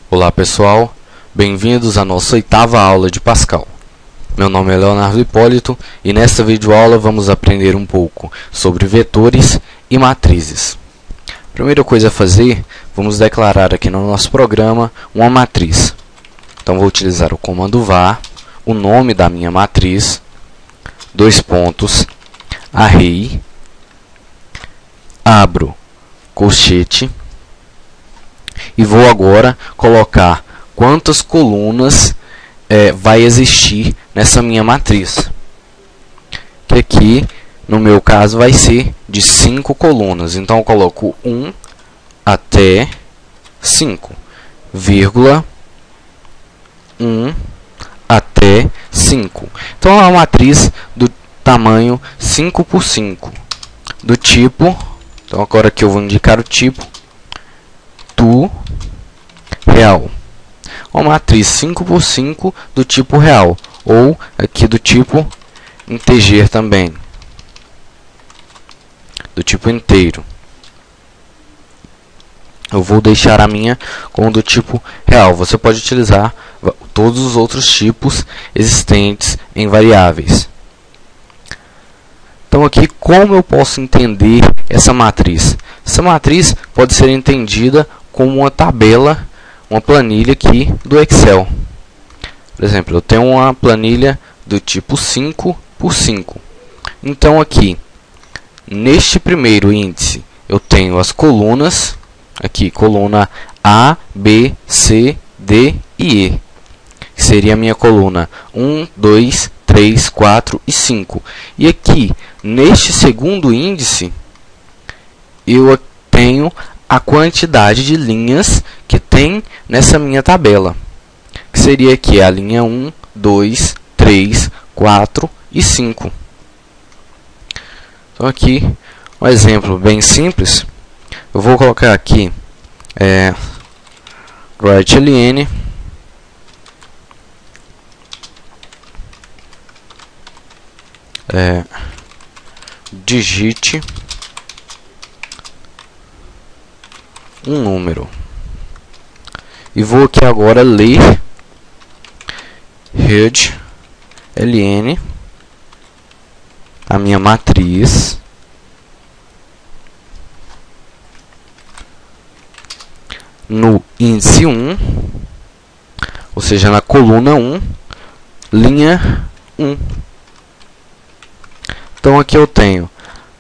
Olá pessoal, bem-vindos à nossa oitava aula de Pascal. Meu nome é Leonardo Hipólito e nesta videoaula vamos aprender um pouco sobre vetores e matrizes. Primeira coisa a fazer, vamos declarar aqui no nosso programa uma matriz. Então vou utilizar o comando var, o nome da minha matriz, dois pontos, array, abro colchete, e vou agora colocar quantas colunas vai existir nessa minha matriz. Que aqui, no meu caso, vai ser de 5 colunas. Então, eu coloco 1 até 5, vírgula 1 até 5. Então, é uma matriz do tamanho 5 por 5, do tipo... Então, agora que eu vou indicar o tipo, real. Uma matriz 5 por 5 do tipo real, ou aqui do tipo integer também, do tipo inteiro. Eu vou deixar a minha com do tipo real. Você pode utilizar todos os outros tipos existentes em variáveis. Então aqui, como eu posso entender essa matriz? Essa matriz pode ser entendida como uma tabela, uma planilha aqui do Excel. Por exemplo, eu tenho uma planilha do tipo 5 por 5. Então aqui, neste primeiro índice, eu tenho as colunas, aqui coluna A, B, C, D e E, que seria a minha coluna 1, 2, 3, 4 e 5. E aqui, neste segundo índice, eu tenho a quantidade de linhas que tem nessa minha tabela, que seria aqui a linha 1, 2, 3, 4 e 5. Então aqui, um exemplo bem simples, eu vou colocar aqui write-ln digite um número e vou aqui agora ler read ln a minha matriz no índice 1, ou seja, na coluna 1, linha 1. Então aqui eu tenho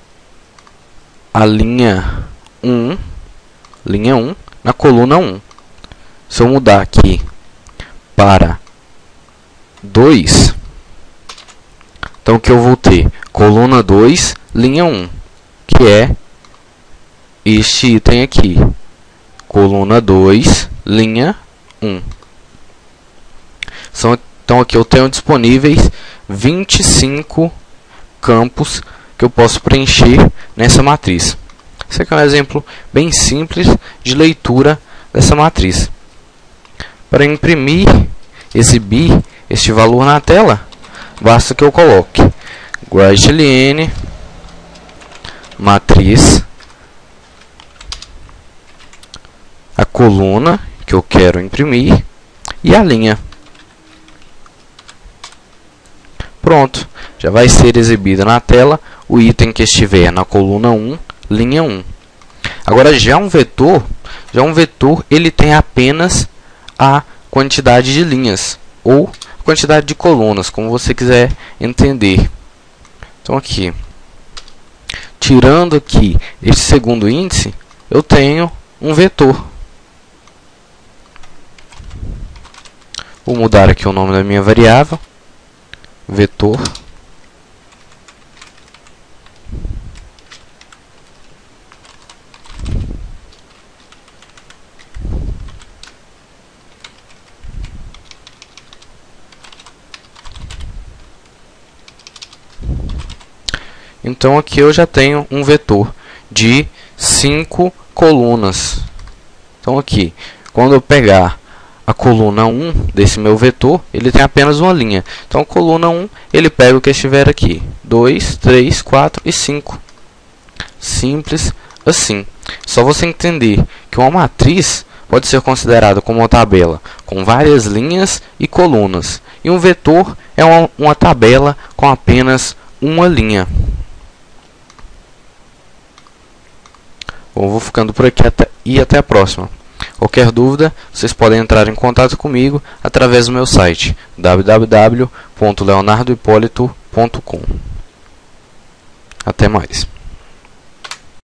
a linha 1 na coluna 1. Se eu mudar aqui para 2, então o que eu vou ter? Coluna 2, linha 1, que é este item aqui. Coluna 2, linha 1. Então aqui eu tenho disponíveis 25 campos que eu posso preencher nessa matriz. Esse aqui é um exemplo bem simples de leitura dessa matriz. Para imprimir, exibir este valor na tela, basta que eu coloque write-ln matriz, a coluna que eu quero imprimir e a linha. Pronto, já vai ser exibida na tela o item que estiver na coluna 1, linha 1. Agora já um vetor ele tem apenas a quantidade de linhas ou quantidade de colunas, como você quiser entender. Então aqui, tirando aqui este segundo índice, eu tenho um vetor. Vou mudar aqui o nome da minha variável, vetor. Então aqui eu já tenho um vetor de 5 colunas. Então aqui, quando eu pegar a coluna 1 desse meu vetor, ele tem apenas uma linha. Então, coluna 1, ele pega o que estiver aqui. 2, 3, 4 e 5. Simples assim. Só você entender que uma matriz pode ser considerado como uma tabela com várias linhas e colunas. E um vetor é uma tabela com apenas uma linha. Bom, vou ficando por aqui e até a próxima. Qualquer dúvida, vocês podem entrar em contato comigo através do meu site www.leonardohipolito.com. Até mais.